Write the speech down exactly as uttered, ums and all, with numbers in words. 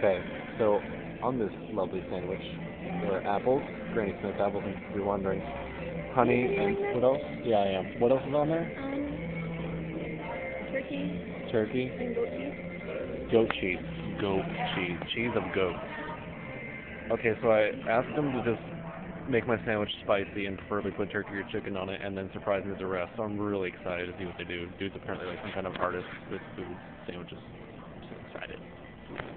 Okay, so on this lovely sandwich, there are apples, Granny Smith apples, and if you're wondering, honey, and what else? Yeah, I am. What else is on there? Um, turkey Turkey, and goat cheese. goat cheese, goat cheese, cheese of goat. Okay, so I asked them to just make my sandwich spicy and preferably put turkey or chicken on it, and then surprise me with the rest. So I'm really excited to see what they do. Dude's apparently like some kind of artist with food sandwiches. I'm so excited.